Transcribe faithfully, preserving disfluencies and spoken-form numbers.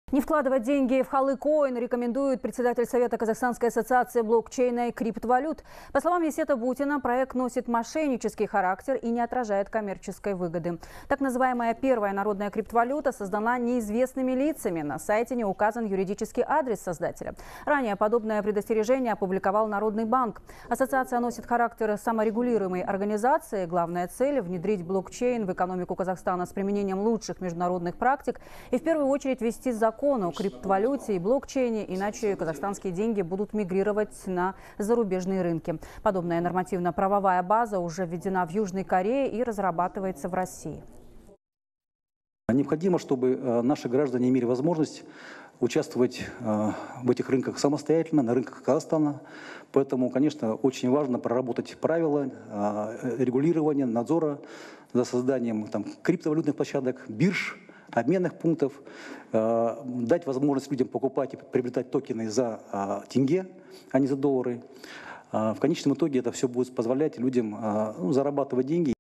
Не вкладывать деньги в Халыкоин рекомендует председатель Совета Казахстанской ассоциации блокчейна и криптовалют. По словам Есета Бутина, проект носит мошеннический характер и не отражает коммерческой выгоды. Так называемая первая народная криптовалюта создана неизвестными лицами. На сайте не указан юридический адрес создателя. Ранее подобное предостережение опубликовал Народный банк. Ассоциация носит характер саморегулируемой организации. Главная цель – внедрить блокчейн в экономику Казахстана с применением лучших международных практик и в первую очередь ввести закон о криптовалюте и блокчейне, иначе казахстанские деньги будут мигрировать на зарубежные рынки. Подобная нормативно-правовая база уже введена в Южной Корее и разрабатывается в России. Необходимо, чтобы наши граждане имели возможность участвовать в этих рынках самостоятельно, на рынках Казахстана. Поэтому, конечно, очень важно проработать правила регулирования, надзора за созданием там, криптовалютных площадок, бирж, обменных пунктов, дать возможность людям покупать и приобретать токены за тенге, а не за доллары. В конечном итоге это все будет позволять людям ну, зарабатывать деньги.